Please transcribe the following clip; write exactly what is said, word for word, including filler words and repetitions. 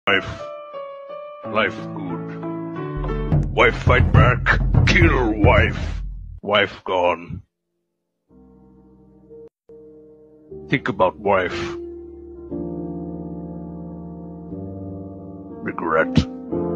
Wife. Life good. Wife fight back. Kill wife. Wife gone. Think about wife. Regret.